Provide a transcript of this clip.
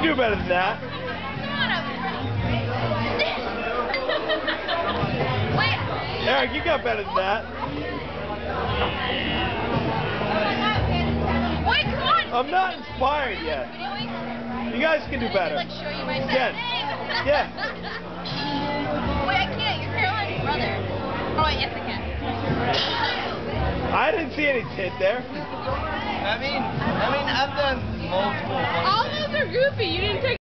do better than that. Come on up. Wait. Eric, you got better than that. Wait, come on. I'm not inspired yet. You guys can do better. Like show you my Jen. Yeah. Wait, I can't. You're Caroline's brother. Oh, wait, yes, I can. I didn't see any tit there. I mean, I've done multiple. All those are goofy. You didn't take